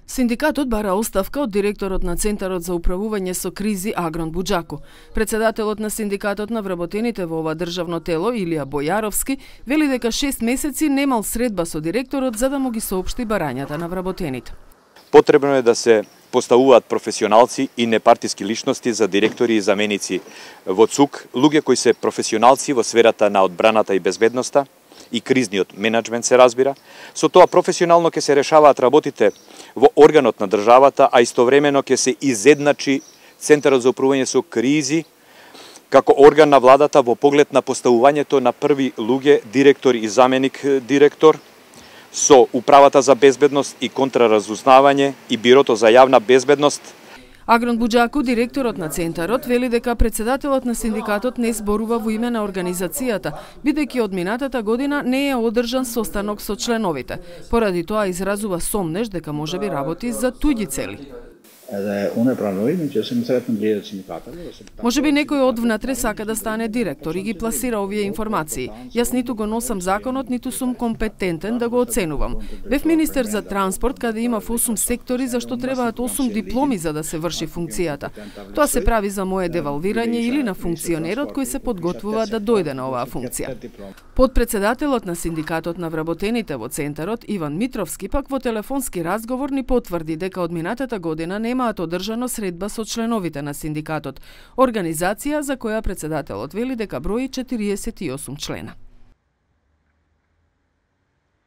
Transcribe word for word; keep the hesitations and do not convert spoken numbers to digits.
Синдикатот бара оставка од директорот на Центарот за управување со кризи Агрон Буџаку. Председателот на Синдикатот на вработените во ова државно тело, Илија Бојаровски, вели дека шест месеци немал средба со директорот за да му ги соопшти барањата на вработените. Потребно е да се поставуваат професионалци и непартиски личности за директори и заменици во ЦУК, луѓе кои се професионалци во сферата на одбраната и безбедноста и кризниот менеджмент се разбира. Со тоа професионално ќе се решаваат работите во органот на државата, а истовремено ќе се изедначи Центарот за управување со кризи како орган на владата во поглед на поставувањето на први луѓе, директор и заменик директор, со Управата за безбедност и контраразузнавање и Бирото за јавна безбедност. Агрон Буџаку, директорот на Центарот, вели дека председателот на синдикатот не зборува во име на организацијата, бидејќи од минатата година не е одржан состанок со членовите. Поради тоа изразува сомнеш дека можеби работи за туѓи цели. Можеби некој од внатре сака да стане директор и ги пласира овие информации. Јас ниту го носам законот, ниту сум компетентен да го оценувам. Бев министер за транспорт, каде има осум сектори, зашто требаат осум дипломи за да се врши функцијата. Тоа се прави за мое девалвирање или на функционерот кој се подготвува да дојде на оваа функција. Подпредседателот на Синдикатот на вработените во Центарот, Иван Митровски, пак во телефонски разговор ни потврди дека од минатата година немаат одржано средба со членовите на синдикатот, организација за која председателот вели дека брои четириесет и осум члена.